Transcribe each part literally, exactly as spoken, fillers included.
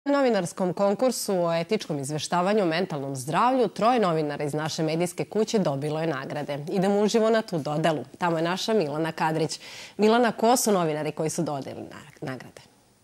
Na novinarskom konkursu o etičkom izveštavanju o mentalnom zdravlju troje novinara iz naše medijske kuće dobilo je nagrade. Idemo uživo na tu dodelu. Tamo je naša Milana Kadrić. Milana, ko su novinari koji su dodelili nagrade?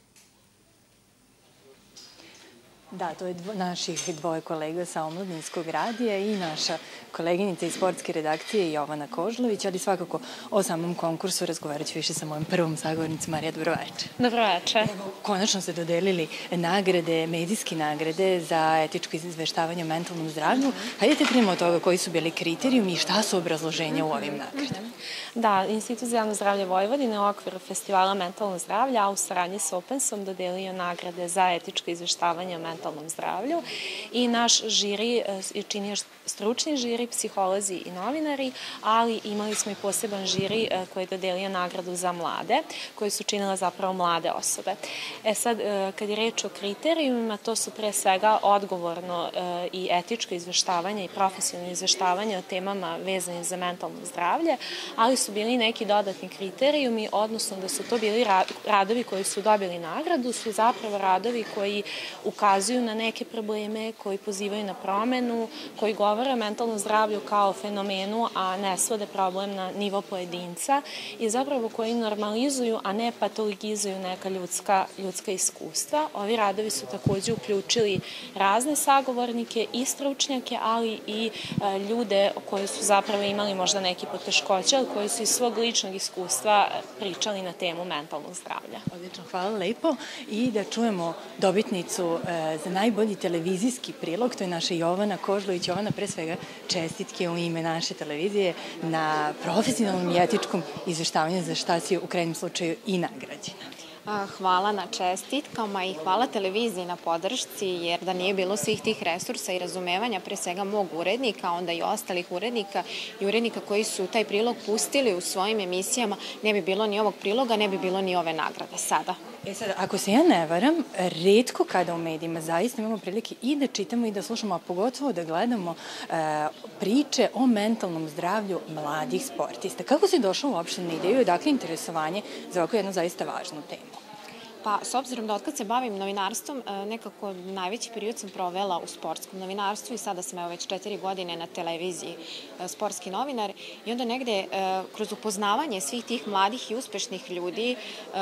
Da, to je naših dvoje kolega sa Omladinskog radija i naša koleginica iz sportske redakcije Jovana Kožlović, ali svakako o samom konkursu razgovarat ću više sa mojom prvom sagovornicom. Marija, dobroveče. Dobroveče. Konačno ste dodelili nagrade, medijske nagrade za etičko izveštavanje o mentalnom zdravlju. Hajdete krenemo od toga koji su bili kriterijumi i šta su obrazloženja u ovim nagradama. Da, Institut za javno zdravlje Vojvodine u okviru festivala mentalnog zdravlja, a u saradnji s Opensom dodelio nagrade za etičko izveštavanje o mentalnom zdravlju i naš žiri je činio stručni žiri, psiholozi i novinari, ali imali smo i poseban žiri koji je dodelio nagradu za mlade, koji su činile zapravo mlade osobe. E sad, kad je reč o kriterijumima, to su pre svega odgovorno i etičko izveštavanje i profesionalno izveštavanje o temama vezanim za mentalno zdravlje, ali su bili neki dodatni kriterijumi, odnosno da su to bili radovi koji su dobili nagradu, su zapravo radovi koji ukazuju na neke probleme, koji pozivaju na promenu, koji govore o mentalnom zdravlju kao fenomenu, a ne svode problem na nivo pojedinca i zapravo koji normalizuju, a ne patologizuju neka ljudska, ljudska iskustva. Ovi radovi su takođe uključili razne sagovornike i stručnjake, ali i e, ljude koji su zapravo imali možda neki poteškoće, ali koji su iz svog ličnog iskustva pričali na temu mentalnog zdravlja. Odlično, hvala lepo. I da čujemo dobitnicu e, za najbolji televizijski prilog, to je naša Jovana Kožlović. Jovana, pre svega čestitke u ime naše televizije na profesionalnom i etičkom izveštavanju, za šta si u krajnjem slučaju i nagrađena. Hvala na čestitkama i hvala televiziji na podršci, jer da nije bilo svih tih resursa i razumevanja, pre svega mog urednika, onda i ostalih urednika i urednika koji su taj prilog pustili u svojim emisijama, ne bi bilo ni ovog priloga, ne bi bilo ni ove nagrade sada. E sad, ako se ja ne varam, retko kada u medijima zaista imamo prilike i da čitamo i da slušamo, a pogotovo da gledamo e, priče o mentalnom zdravlju mladih sportista. Kako si došao uopšte na ideju i dakle interesovanje za ovako jednu zaista važnu temu? Pa, s obzirom da otkad se bavim novinarstvom, nekako najveći period sam provela u sportskom novinarstvu i sada sam evo već četiri godine na televiziji sportski novinar i onda negde kroz upoznavanje svih tih mladih i uspešnih ljudi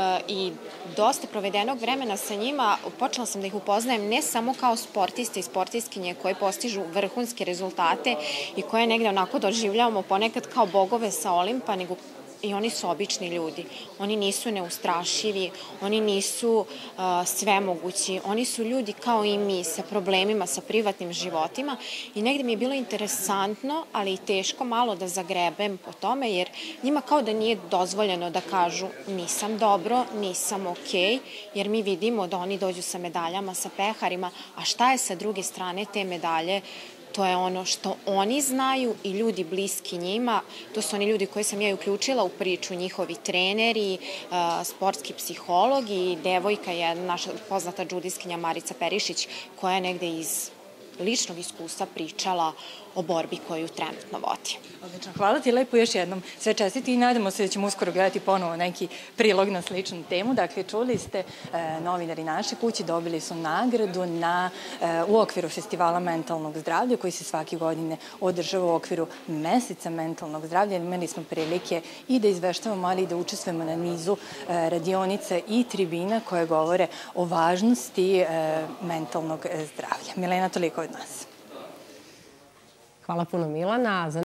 i dosta provedenog vremena sa njima, počela sam da ih upoznajem ne samo kao sportiste i sportistkinje koje postižu vrhunske rezultate i koje negde onako doživljavamo ponekad kao bogove sa Olimpa, nego i oni su obični ljudi. Oni nisu neustrašivi, oni nisu uh, svemogući, oni su ljudi kao i mi sa problemima, sa privatnim životima i negde mi je bilo interesantno, ali i teško malo da zagrebem po tome, jer njima kao da nije dozvoljeno da kažu nisam dobro, nisam okej, jer mi vidimo da oni dođu sa medaljama, sa peharima, a šta je sa druge strane te medalje? To je ono što oni znaju i ljudi bliski njima. To su oni ljudi koje sam ja uključila u priču, njihovi treneri, sportski psiholog i devojka je naša poznata džudiskinja Marica Perišić koja je negde iz ličnog iskustva pričala o borbi koju trenutno vodi. Odlično, hvala ti lepo još jednom. Sve čestiti i nadamo se da ćemo uskoro gledati ponovo neki prilog na sličnu temu. Dakle, čuli ste, e, novinari naše kuće dobili su nagradu na, e, u okviru festivala mentalnog zdravlja koji se svake godine održava u okviru meseca mentalnog zdravlja. Imali smo prilike i da izveštavamo, ali i da učestvujemo na nizu e, radionica i tribina koje govore o važnosti e, mentalnog zdravlja. Milena, toliko od nas. Hvala puno, Milana.